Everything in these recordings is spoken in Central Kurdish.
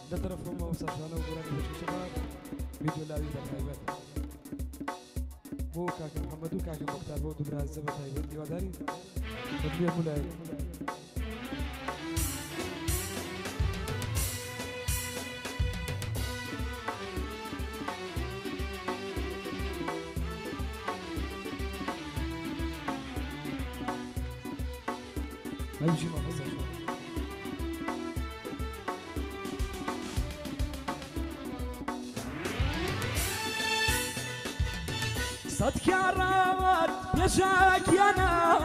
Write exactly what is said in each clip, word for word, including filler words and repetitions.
ده طرفهم وصفانا وقراني بشو شباب فيديو لاوي بالخيبات بو كاك محمد وكاك مختار بو دبرا الزبط هايبات ديواداري تطبيع ملاي هيجي ما فصل صدق يا راد يا شاك يا نا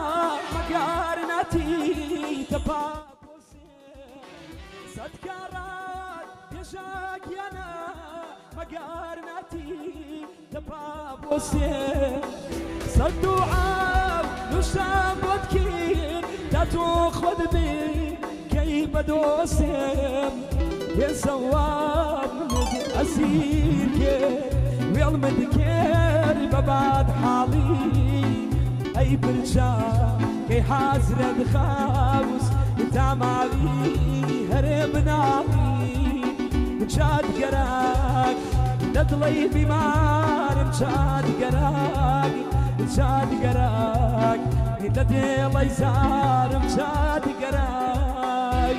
مقارنتي تبابوسي صدق يا راد يا شاك يا نا مقارنتي تبابوسي صدوا عاب نشام بدكين لا تأخذ بي كي بدوسم يا سواب من أسيرك والمذكر ببعد حالي أي برجع كي حازر الخابس تعمالي هرب ناري مشاد قراك ندلي بمار مشاد قراك مشاد قراك ندي الله يزار مشاد قراك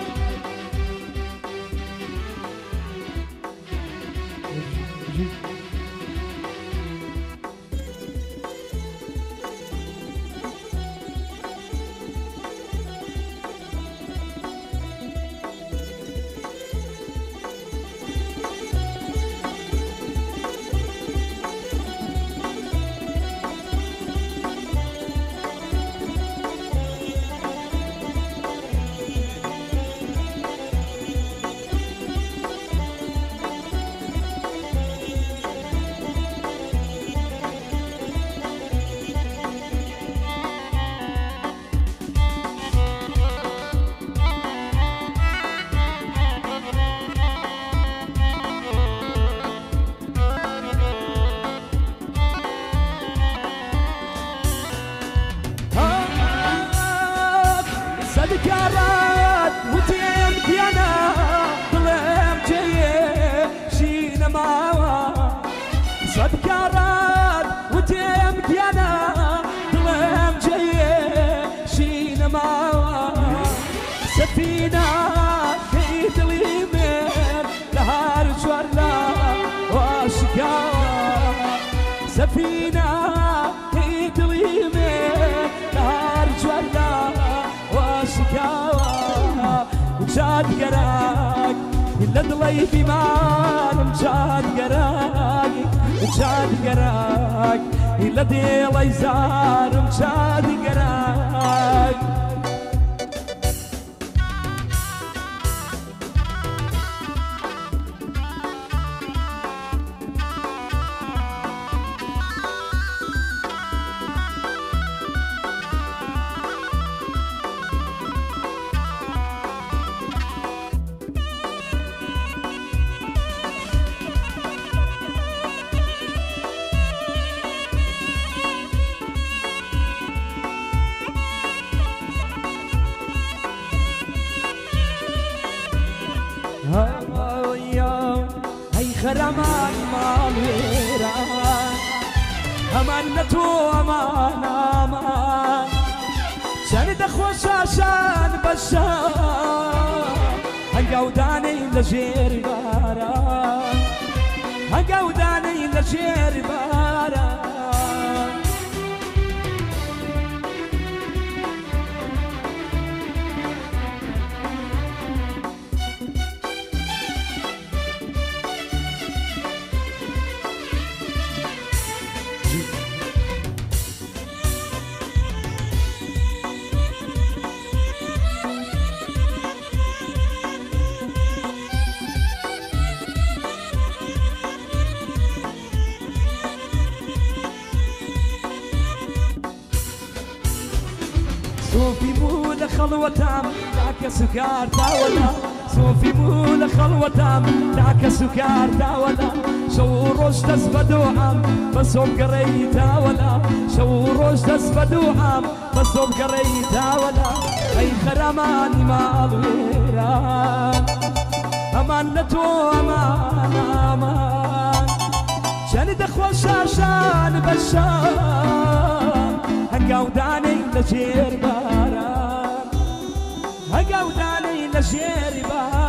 ذكرت وتيمك يانا ظلم جيه شينا معوا صدكرت وتيمك يانا ظلم جيه شينا معوا سفينة كيد اليمين لها رجولا واشكاوا سفينة كيد اليمين لها رجولا شكاوى وجاد قراك إلا ضلي بمان وجاد قراك وجاد قراك إلا ديلا يزار وجاد قراك هاي خرمان ماليرا أمانتو أمان أمان شاند خوشا شان بشار هنقوداني لجير بارا هنقوداني لجير بارا صوفي مول خلوة تام دعك سكار داولا صوفي مول خلوة تام دعك سكار داولا شو روش تسبدو عام بسوم قري داولا شو روش تسبدو عام بسوم قري داولا أي خرماني مالويران أما أمان لتو أمان أمان جند خوشاشان بشار هقوداني لجير باران هقوداني لجير باران